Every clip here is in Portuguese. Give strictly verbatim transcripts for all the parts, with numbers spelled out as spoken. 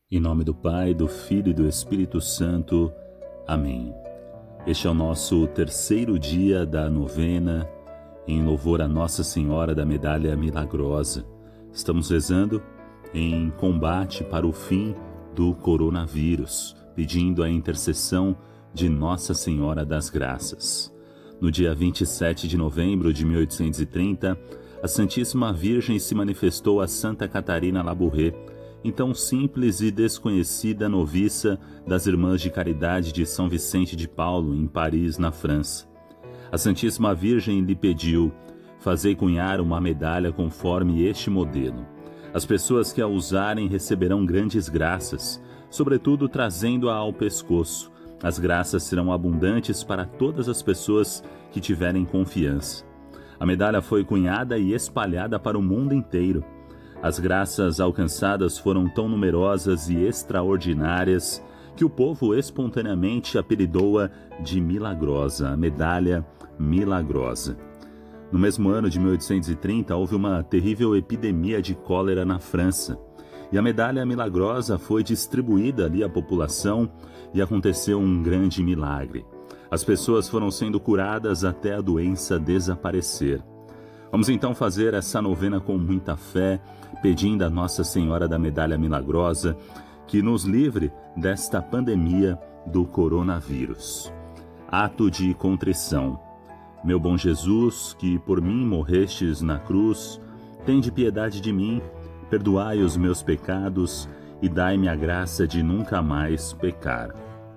Em nome do Pai, do Filho e do Espírito Santo. Amém. Este é o nosso terceiro dia da novena, em louvor a Nossa Senhora da Medalha Milagrosa. Estamos rezando em combate para o fim do coronavírus, pedindo a intercessão de Nossa Senhora das Graças. No dia vinte e sete de novembro de mil oitocentos e trinta, a Santíssima Virgem se manifestou a Santa Catarina Labouré, então simples e desconhecida noviça das Irmãs de Caridade de São Vicente de Paulo, em Paris, na França. A Santíssima Virgem lhe pediu: fazei cunhar uma medalha conforme este modelo. As pessoas que a usarem receberão grandes graças, sobretudo trazendo-a ao pescoço. As graças serão abundantes para todas as pessoas que tiverem confiança. A medalha foi cunhada e espalhada para o mundo inteiro. As graças alcançadas foram tão numerosas e extraordinárias que o povo espontaneamente apelidou-a de Milagrosa, a Medalha Milagrosa. No mesmo ano de mil oitocentos e trinta, houve uma terrível epidemia de cólera na França, e a Medalha Milagrosa foi distribuída ali à população e aconteceu um grande milagre. As pessoas foram sendo curadas até a doença desaparecer. Vamos então fazer essa novena com muita fé, pedindo a Nossa Senhora da Medalha Milagrosa que nos livre desta pandemia do coronavírus. Ato de contrição. Meu bom Jesus, que por mim morrestes na cruz, tende piedade de mim, perdoai os meus pecados e dai-me a graça de nunca mais pecar.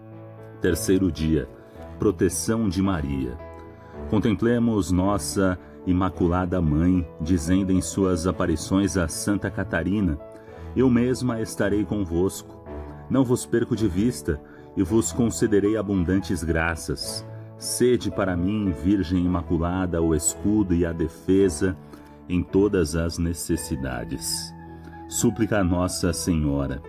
Terceiro dia, proteção de Maria. Contemplemos nossa Imaculada Mãe, dizendo em suas aparições a Santa Catarina: eu mesma estarei convosco, não vos perco de vista e vos concederei abundantes graças. Sede para mim, Virgem Imaculada, o escudo e a defesa em todas as necessidades. Súplica a Nossa Senhora.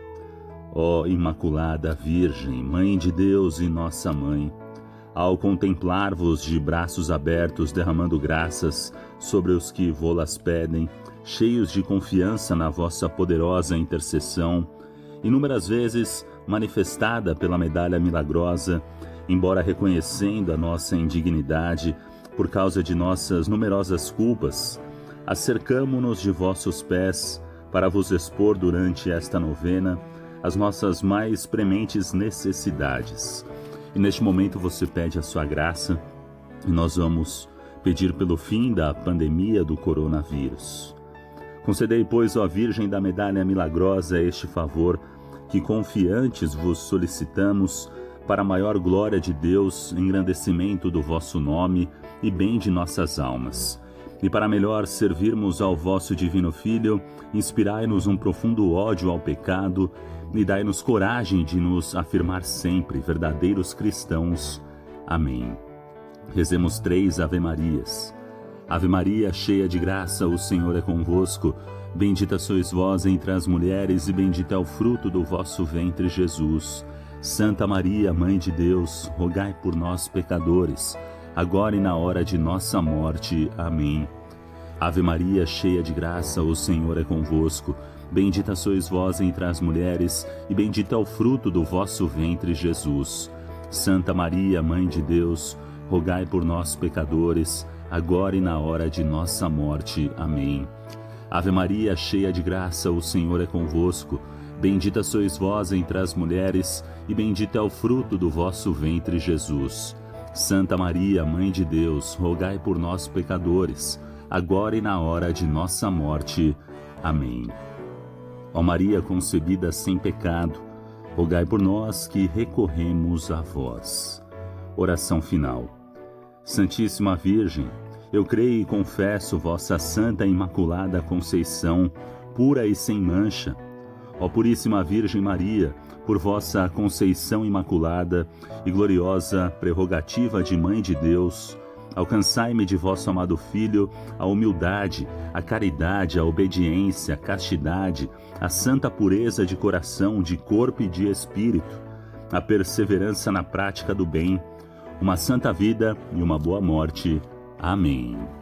Ó Imaculada Virgem, Mãe de Deus e Nossa Mãe, ao contemplar-vos de braços abertos, derramando graças sobre os que vô-las pedem, cheios de confiança na vossa poderosa intercessão, inúmeras vezes manifestada pela Medalha Milagrosa, embora reconhecendo a nossa indignidade por causa de nossas numerosas culpas, acercamo-nos de vossos pés para vos expor durante esta novena as nossas mais prementes necessidades. E neste momento você pede a sua graça e nós vamos pedir pelo fim da pandemia do coronavírus. Concedei, pois, ó Virgem da Medalha Milagrosa, este favor que confiantes vos solicitamos para a maior glória de Deus, engrandecimento do vosso nome e bem de nossas almas. E para melhor servirmos ao vosso divino Filho, inspirai-nos um profundo ódio ao pecado e dai-nos coragem de nos afirmar sempre verdadeiros cristãos. Amém. Rezemos três Ave-Marias. Ave Maria, cheia de graça, o Senhor é convosco. Bendita sois vós entre as mulheres e bendito é o fruto do vosso ventre, Jesus. Santa Maria, Mãe de Deus, rogai por nós, pecadores, agora e na hora de nossa morte. Amém. Ave Maria, cheia de graça, o Senhor é convosco. Bendita sois vós entre as mulheres, e bendito é o fruto do vosso ventre, Jesus. Santa Maria, Mãe de Deus, rogai por nós, pecadores, agora e na hora de nossa morte. Amém. Ave Maria, cheia de graça, o Senhor é convosco. Bendita sois vós entre as mulheres, e bendito é o fruto do vosso ventre, Jesus. Santa Maria, Mãe de Deus, rogai por nós, pecadores, agora e na hora de nossa morte. Amém. Ó Maria concebida sem pecado, rogai por nós que recorremos a vós. Oração final. Santíssima Virgem, eu creio e confesso vossa Santa e Imaculada Conceição, pura e sem mancha. Ó Puríssima Virgem Maria, por vossa Conceição Imaculada e gloriosa prerrogativa de Mãe de Deus, alcançai-me de vosso amado Filho a humildade, a caridade, a obediência, a castidade, a santa pureza de coração, de corpo e de espírito, a perseverança na prática do bem, uma santa vida e uma boa morte. Amém.